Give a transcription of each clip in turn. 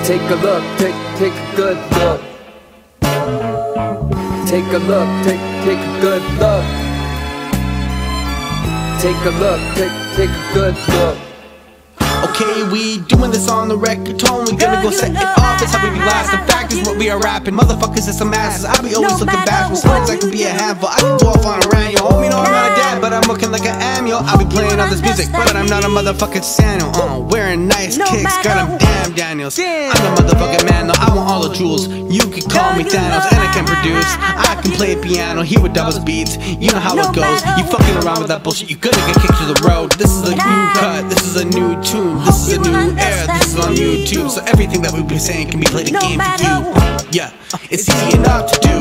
Take a look, take a good look. Take a look, take a good look. Take a look, take a good look. Okay, we doing this on the record tone. We gonna go set it off, it's how we be last. The fact is what we are rapping, motherfuckers is some asses. I be always looking bashful, sometimes I can be a handful. I can go off on a rant, yo. Homie know I'm not a dad, but I'm looking like I am, yo. I be playing all this music, but I'm not a motherfucking Samuel. Wearing nice kicks, got them damn Daniels. I'm the motherfucking man, though. I want all the jewels. You can call me Thanos, and I can produce. I can play piano, here with Dobbers Beats. You know how it goes. You fucking around with that bullshit, you gonna get kicked to the road. This is a new cut, this is a new tune. This is a new era, this is on YouTube. So everything that we've been saying can be played again for you. Yeah, it's easy enough to do.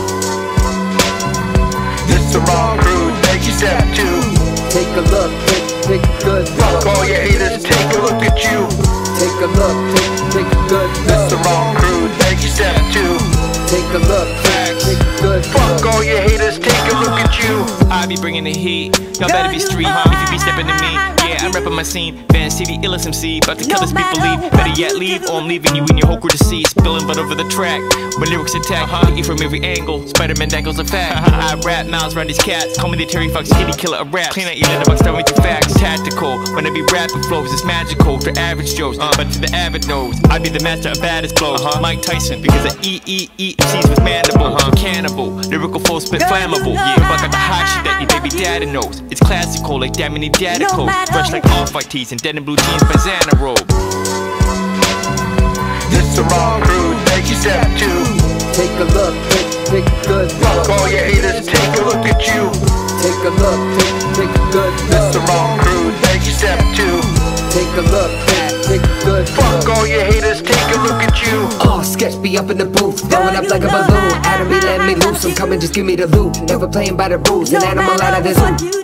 This is the wrong crew, take you step two. Take a look, take a good look. Fuck all your haters, take a look at you. Take a look, take a good look. This is the wrong crew, take you step two. Take a look, take a good look. Fuck all your haters, take a look at you. I be bringing the heat, y'all better be street. If you be stepping to me, yeah, I'm repping my scene. Van City, illest MC, about to kill this people leave. Better yet leave, or I'm leaving you and your whole crew to see. Spilling blood over the track, when lyrics attack, hit you from every angle. Spider-Man dangles a fact. I rap miles around these cats, call me the Terry Fox kitty killer of rap. Clean out your letterbox, tell me through facts. Tactical, when I be rapping flows, it's magical for average Joes. But to the avid knows, I be the master of baddest blows. Mike Tyson, because I eat MCs with mandible. Cannibal, lyrical flow spit flammable. Yeah, I got the hot shit that your baby daddy knows. It's classical like damn many data codes. Fresh like off-white tees and denim blue jeans by Xana robe. This is the wrong crew, take you step two. Take a look, take a good look. Fuck all your haters, take a look at you. Take a look, take a good look. This is the wrong crew, take you step two. Take a look, take a good look. Fuck all your haters, take a look at you. Oh, sketch me up in the booth, blowing up like a balloon. Out of me, let me loose. I'm coming, just give me the loot. Never playing by the rules, an animal out of the zoo.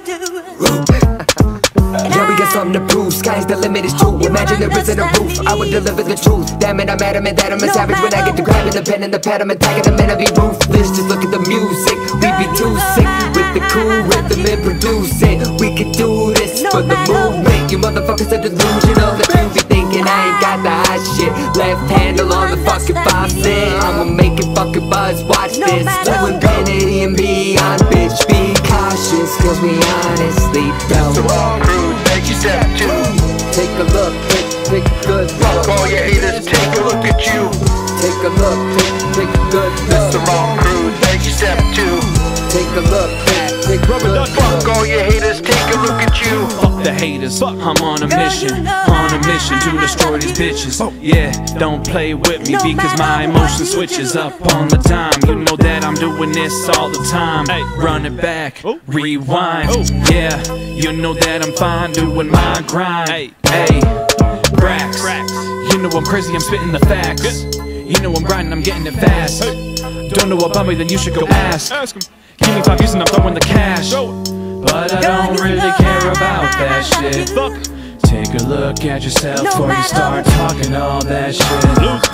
Yeah, we got something to prove. Sky's the limit, it's true. Imagine there isn't a roof. I would deliver the truth. Damn it, I'm adamant that I'm a savage. When I get to grabbing the pen and the pad, I'm attacking them and I be ruthless. Just look at the music. We be too sick with the cool rhythm and produce it. We could do this for the movement. You motherfuckers are delusional. That you be thinking I ain't got the hot shit. Left handle on the fucking faucet. I'ma make it fucking buzz. Watch this. To infinity and beyond, bitch. Be cautious, cause we honestly don't. This is the wrong crew, take you step two. Take a look, take a good look. Fuck all your haters, take a look at you. Take a look, take a good This is the look. wrong crew, take you step two. Take a look, take a good look. Fuck all your haters, take a look at you. Fuck the haters, I'm on a mission to destroy these bitches. Yeah, don't play with me because my emotion switches up on the dime. You know that I'm doing this all the time. Run it back, rewind. Yeah, you know that I'm fine doing my grind. Hey, Brax, you know I'm crazy, I'm spitting the facts. You know I'm grinding, I'm getting it fast. Don't know about me, then you should go ask. Give me 5 years and I'm throwing the cash. But I don't really care about that shit. Take a look at yourself before you start talking all that shit.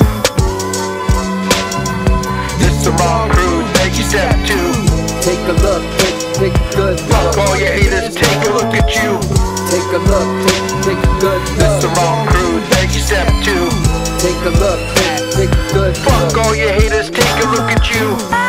This is the wrong crew, take you step two. Take a look, take a good look. Fuck all your haters, take a look at you. Take a look, take a good This is the look. wrong crew, take you step two. Take a look, take a good look. Fuck all your haters, take a look at you.